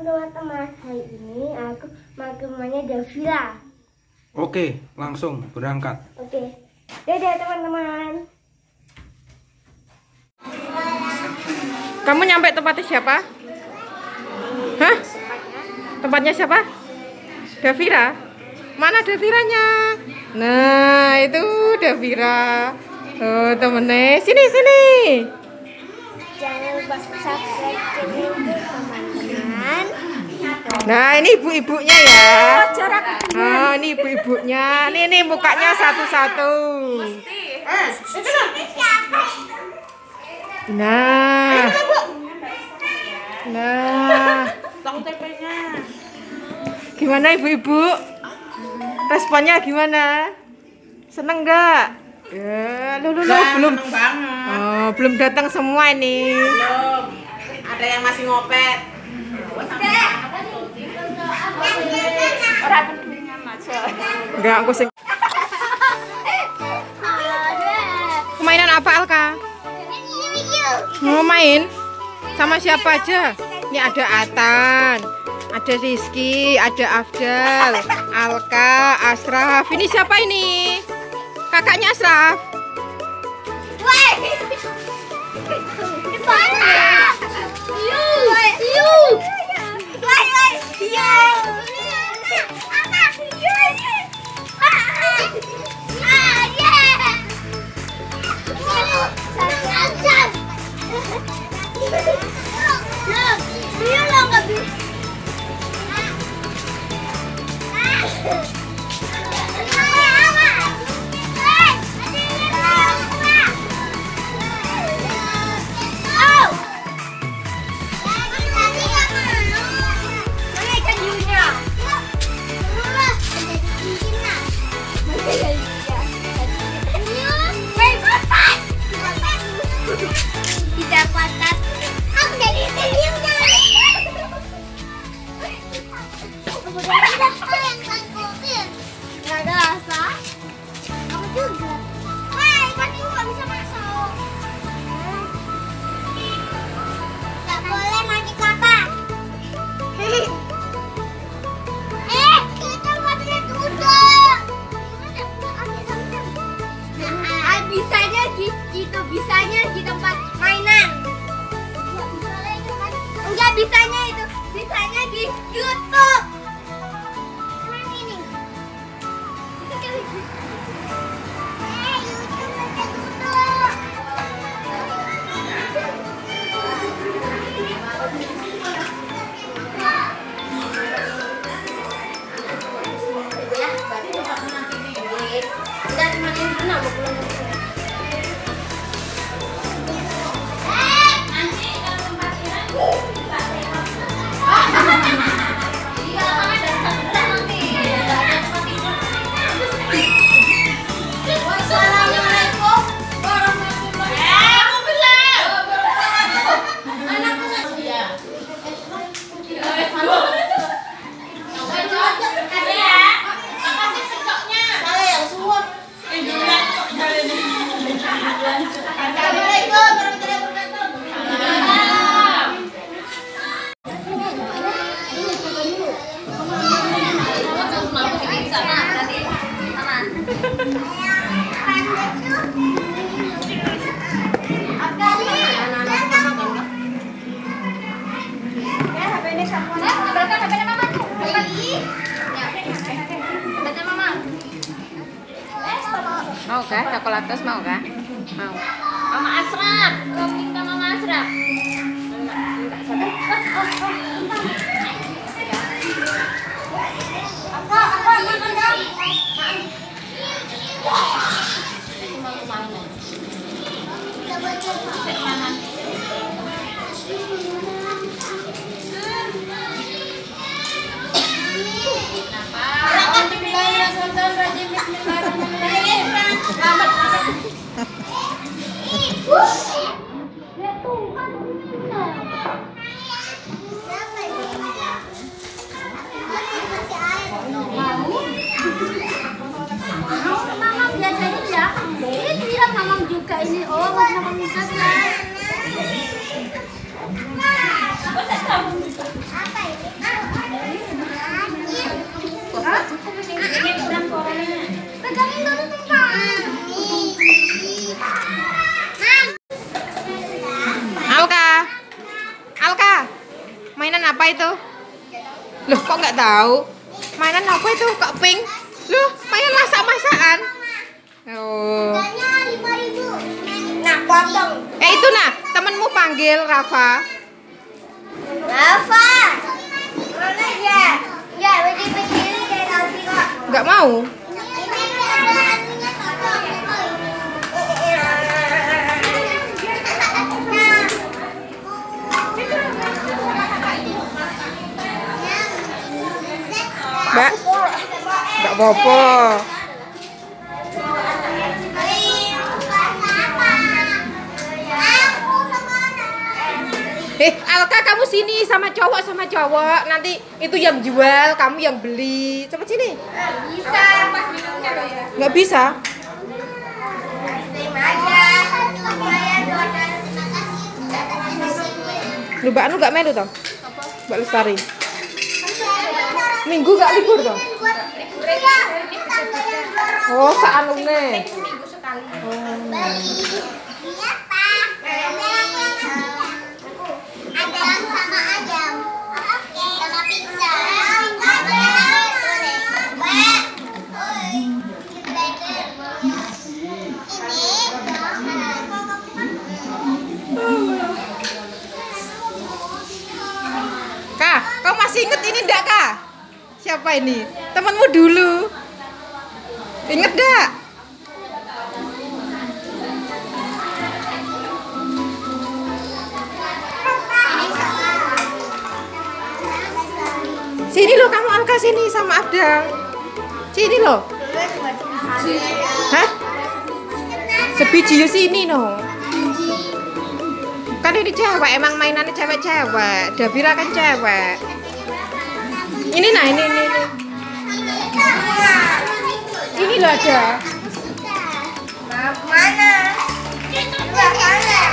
teman-teman, hari ini aku mau ke rumahnya Davira. Oke, langsung berangkat. Oke, dadah teman-teman. Kamu nyampe tempatnya siapa? Hah? Tempatnya siapa? Davira? Mana Daviranya? Nah, itu Davira. Oh, temennya. Sini. Jangan lupa subscribe channel teman-teman. Nah, ini ibu-ibunya ya. Oh, ini ibu-ibunya. Nih mukanya satu-satu. Nah. Gimana ibu-ibu? Responnya gimana? Seneng nggak? Ya, belum. Seneng banget. Oh, belum datang semua ini. Belum. Ada yang masih ngopet. Enggak, aku sing. Mainan apa, Alka? Mau main? Sama siapa aja? Ini ada Atan, ada Rizky, ada Afdal, Alka, Asraf. Ini siapa ini? Kakaknya Asraf. Bisanya di tempat mainan. Enggak bisanya itu, bisanya di YouTube. Emang ini. Mau kah? Cokolatos mau kah? Mau. Mama Asraf, minta Mama Asraf. Mama biasanya ya, ini bilang mama juga ini. Oh, mama juga kan. Apa ini? itu? Loh, kok nggak tahu? Mainan apa itu? Kok pink? Loh, mainan masak-masakan. Oh. Nah, potong. Itu nah, temenmu panggil Rafa. Rafa. Mana ya? Ya, berdiri kayak tadi kok. Nggak mau? Mbak, nggak apa-apa. Alka, kamu sini sama cowok. Nanti itu yang jual, kamu yang beli. Coba sini. Bisa. Nggak bisa? Terima aja. Lu Mbak Anu nggak melu toh? Mbak Lestari. Minggu nggak libur toh? Oh, saanune. Minggu sekali. Ada yang sama ayam. Sama pizza. Kak, kau masih inget ini enggak, Kak? Siapa ini? Temanmu dulu. Inget enggak? Sini loh kamu, Alka, sini sama Abdal. Sini loh. Hah? Sebiji ya sini no. Kan ini cewek, emang mainannya cewek-cewek. Davira kan cewek. Ini nah, ini. Ini loh ada. Mana? Mana?